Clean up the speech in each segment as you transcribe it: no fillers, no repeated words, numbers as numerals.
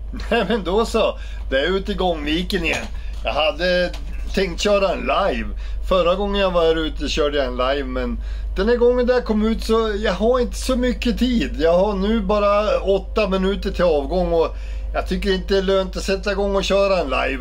Nej men då så, det är ute i Gångviken igen. Jag hade tänkt köra en live. Förra gången jag var här ute körde jag en live, men den här gången där jag kom ut så jag har inte så mycket tid. Jag har nu bara 8 minuter till avgång och jag tycker inte det är lönt att sätta igång och köra en live.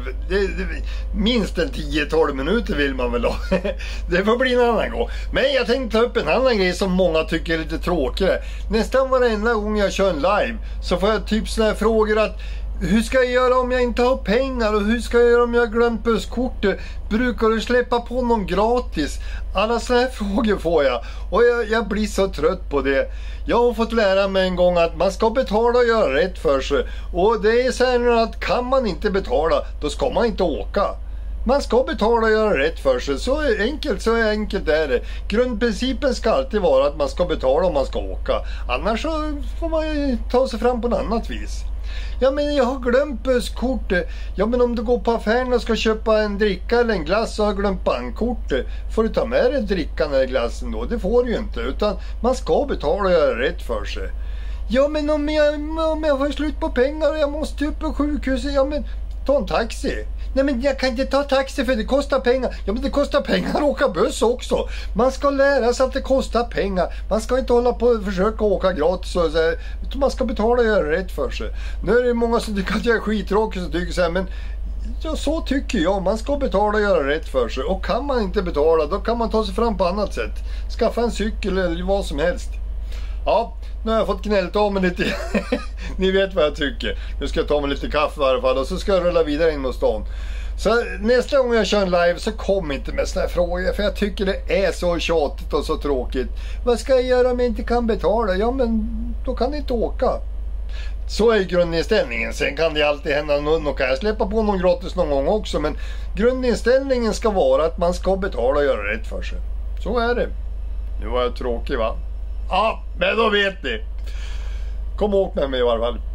Minst en 10-12 minuter vill man väl ha. Det får bli en annan gång. Men jag tänkte ta upp en annan grej som många tycker är lite tråkigare. Nästan varenda gång jag kör en live så får jag typ såna här frågor att hur ska jag göra om jag inte har pengar? Och hur ska jag göra om jag har glömt busskortet? Brukar du släppa på någon gratis? Alla sådana här frågor får jag. Och jag blir så trött på det. Jag har fått lära mig en gång att man ska betala och göra rätt för sig. Och det är så här att kan man inte betala, då ska man inte åka. Man ska betala och göra rätt för sig. Så enkelt är det. Grundprincipen ska alltid vara att man ska betala om man ska åka. Annars så får man ju ta sig fram på något annat vis. Ja men jag har glömt busskortet. Ja men om du går på affären och ska köpa en dricka eller en glass och har glömt bankkortet, får du ta med dig drickan eller glassen då? Det får du ju inte, utan man ska betala och göra rätt för sig. Ja men om jag får slut på pengar och jag måste upp på sjukhuset, ja men ta en taxi. Nej men jag kan inte ta taxi för det kostar pengar. Ja men det kostar pengar att åka buss också. Man ska lära sig att det kostar pengar. Man ska inte hålla på och försöka åka gratis och så här. Man ska betala och göra rätt för sig. Nu är det många som tycker att jag är skittråkig och tycker så här, men ja, så tycker jag. Man ska betala och göra rätt för sig. Och kan man inte betala, då kan man ta sig fram på annat sätt. Skaffa en cykel eller vad som helst. Ja, nu har jag fått gnällt av mig lite. Ni vet vad jag tycker. Nu ska jag ta mig lite kaffe i alla fall och så ska jag rulla vidare in mot stan. Så nästa gång jag kör en live så kom inte med såna här frågor, för jag tycker det är så tjatigt och så tråkigt. Vad ska jag göra om jag inte kan betala? Ja men då kan jag inte åka. Så är grundinställningen. Sen kan det alltid hända, nu kan jag släppa på någon gratis någon gång också, men grundinställningen ska vara att man ska betala och göra rätt för sig. Så är det. Nu var jag tråkig va? Ja, men då vet ni. Kom åt med mig i alla fall.